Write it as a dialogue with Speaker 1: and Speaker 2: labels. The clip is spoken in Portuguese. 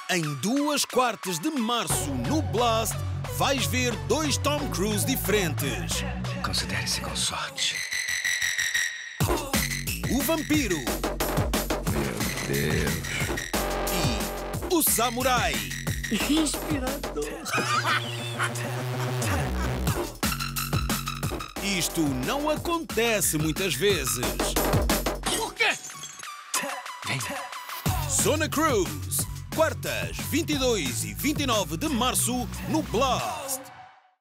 Speaker 1: Em 2/4 de março, no Blast, vais ver 2 Tom Cruise diferentes.
Speaker 2: Considere-se com sorte.
Speaker 1: O vampiro.
Speaker 2: Meu Deus.
Speaker 1: E o samurai.
Speaker 3: Inspirador.
Speaker 1: Isto não acontece muitas vezes.
Speaker 3: O quê?
Speaker 2: Vem.
Speaker 1: Zona Cruise. Quartas, 22 e 29 de março, no Blast.